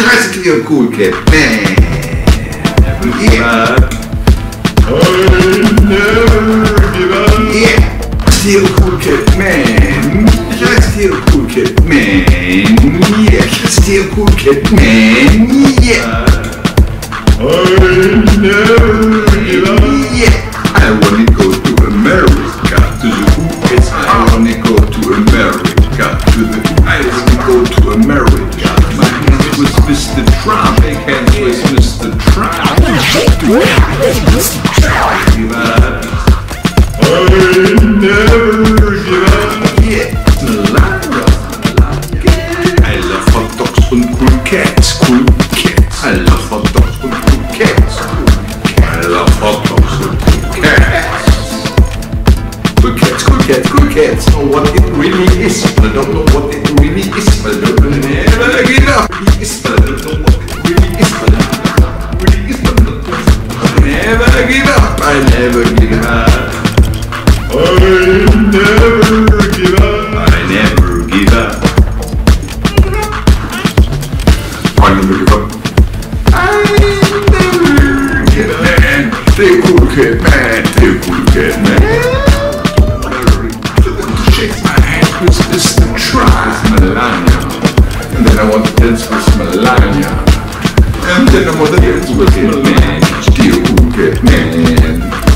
Still cool kid, man. Never give up. I never give up. Yeah, still cool kid, man. Still cool kid, man. Yeah, still cool kid, man. Yeah. I never give up. Yeah. I wanna go to America to the cool kids. I wanna go to America to the cool. I wanna go to America. My hands with Mr. Trump. Big hands with Mr. Trump. Give up. I never give up. Yeah. Melania. I love hot dogs and cool cats. Cool cats. I love hot dogs and cool cats. I love hot dogs and cool cats. Cool cats, cool cats, cool cats. Know what it really is, but I don't know what it really is. But I don't never give up. It is, but I don't know what it really is. But I don't know what it really is. But I don't never give up. I never give up. I never give up. I never give up. I never give up. I never give up. Man, stay cool kid, man. Stay cool kid, man. Shake my hand with Mr. Trump, Melania. And then I want to dance with Melania. And then I want to dance with Melania. Still cool kid, man.